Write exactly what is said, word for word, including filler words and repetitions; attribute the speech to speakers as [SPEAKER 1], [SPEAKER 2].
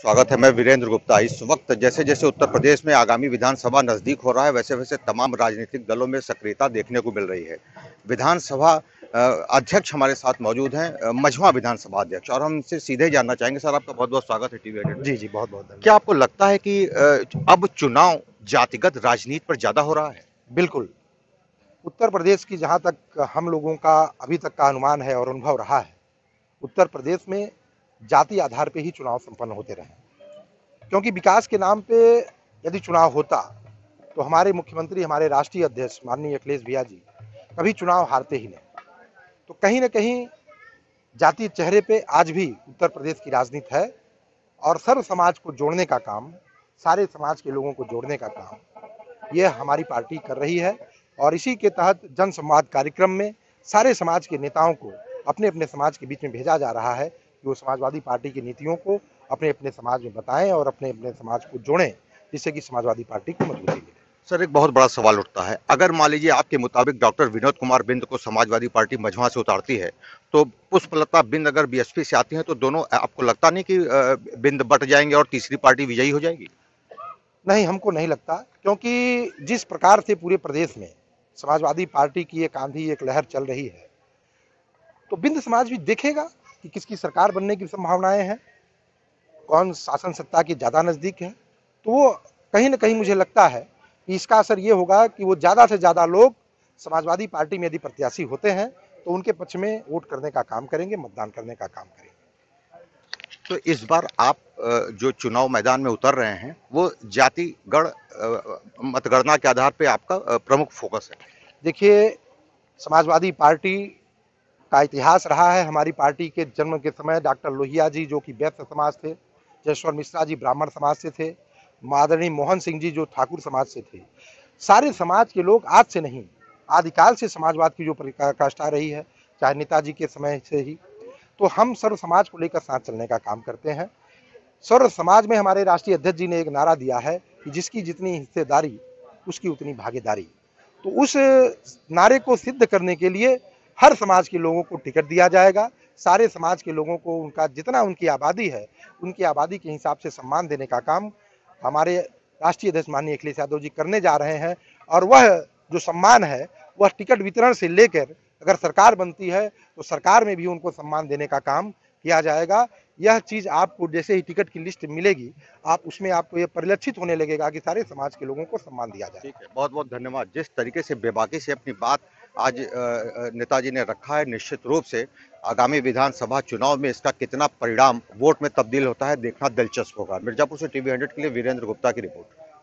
[SPEAKER 1] स्वागत है। मैं वीरेंद्र गुप्ता। इस वक्त जैसे जैसे उत्तर प्रदेश में आगामी विधानसभा नजदीक हो रहा है, वैसे वैसे तमाम राजनीतिक दलों में सक्रियता देखने को मिल रही है। विधानसभा अ, अध्यक्ष हमारे साथ मौजूद हैं, अ, मझवा विधानसभा अध्यक्ष, और हम इनसे सीधे जानना चाहेंगे। सर, आपका बहुत बहुत स्वागत है टीवी एडिट में।
[SPEAKER 2] जी, जी, बहुत-बहुत
[SPEAKER 1] क्या
[SPEAKER 2] धन्यवाद।
[SPEAKER 1] आपको लगता है कि अ, अब चुनाव जातिगत राजनीति पर ज्यादा हो रहा है?
[SPEAKER 2] बिल्कुल, उत्तर प्रदेश की जहाँ तक हम लोगों का अभी तक का अनुमान है और अनुभव रहा है, उत्तर प्रदेश में जाति आधार पे ही चुनाव संपन्न होते रहे हैं। क्योंकि विकास के नाम पे यदि चुनाव होता, तो हमारे मुख्यमंत्री, हमारे राष्ट्रीय अध्यक्ष माननीय अखिलेश भैया जी कभी चुनाव हारते ही नहीं। तो कहीं न कहीं जातीय चेहरे पे आज भी उत्तर प्रदेश की राजनीति है और सर्व समाज को जोड़ने का काम, सारे समाज के लोगों को जोड़ने का काम ये हमारी पार्टी कर रही है। और इसी के तहत जन संवाद कार्यक्रम में सारे समाज के नेताओं को अपने अपने समाज के बीच में भेजा जा रहा है कि वो समाजवादी पार्टी की नीतियों को अपने अपने समाज में बताएं और अपने अपने समाज को जोड़ें, जिससे कि समाजवादी पार्टी को मजबूती मिले।
[SPEAKER 1] सर, एक बहुत बड़ा सवाल उठता है। अगर मान लीजिए आपके मुताबिक डॉक्टर विनोद कुमार बिंद को समाजवादी पार्टी मझवा से उतारती है, तो पुष्पलता बिंद अगर बीएसपी से आती हैं, तो दोनों, आपको लगता नहीं कि अ, बिंद बट जाएंगे और तीसरी पार्टी विजयी हो जाएगी?
[SPEAKER 2] नहीं, हमको नहीं लगता, क्योंकि जिस प्रकार से पूरे प्रदेश में समाजवादी पार्टी की एक आंधी, एक लहर चल रही है, तो बिंद समाज भी देखेगा कि किसकी सरकार बनने की संभावनाएं हैं, कौन शासन सत्ता के ज़्यादा नज़दीक है। तो वो कहीं न कहीं मुझे लगता है कि इसका असर ये होगा कि वो ज़्यादा से ज़्यादा लोग समाजवादी पार्टी में यदि प्रत्याशी होते हैं, तो उनके पक्ष में वोट करने का काम करेंगे, मतदान करने का काम करेंगे।
[SPEAKER 1] तो इस बार आप अ, जो चुनाव मैदान में उतर रहे हैं, वो जातिगण अ, मतगणना के आधार पे आपका अ, प्रमुख फोकस है।
[SPEAKER 2] देखिए, समाजवादी पार्टी का इतिहास रहा है। हमारी पार्टी के जन्म के समय डॉक्टर लोहिया जी, जो कि वैश्य समाज थे, जयश्वर मिश्रा जी ब्राह्मण समाज से थे, आदरणीय मोहन सिंह जी जो ठाकुर समाज से थे। सारे समाज के लोग आज से नहीं, आदिकाल से समाजवाद की जो पराकाष्ठा रही है, चाहे नेताजी के समय से ही, तो हम सर्व समाज को लेकर साथ चलने का काम करते हैं। सर्व समाज में हमारे राष्ट्रीय अध्यक्ष जी ने एक नारा दिया है कि जिसकी जितनी हिस्सेदारी उसकी उतनी भागीदारी। तो उस नारे को सिद्ध करने के लिए हर समाज के लोगों को टिकट दिया जाएगा। सारे समाज के लोगों को उनका जितना उनकी आबादी है, उनकी आबादी के हिसाब से सम्मान देने का काम हमारे राष्ट्रीय अध्यक्ष माननीय अखिलेश यादव जी करने जा रहे हैं। और वह जो सम्मान है, वह टिकट वितरण से लेकर अगर सरकार बनती है, तो सरकार में भी उनको सम्मान देने का काम किया जाएगा। यह चीज़ आपको जैसे ही टिकट की लिस्ट मिलेगी, आप उसमें आपको ये परिलक्षित होने लगेगा कि सारे समाज के लोगों को सम्मान दिया जाए।
[SPEAKER 1] ठीक है, बहुत बहुत धन्यवाद। जिस तरीके से बेबाकी से अपनी बात आज अ, अ, नेताजी ने रखा है, निश्चित रूप से आगामी विधानसभा चुनाव में इसका कितना परिणाम वोट में तब्दील होता है, देखना दिलचस्प होगा। मिर्जापुर से टीवी हंड्रेड के लिए वीरेंद्र गुप्ता की रिपोर्ट।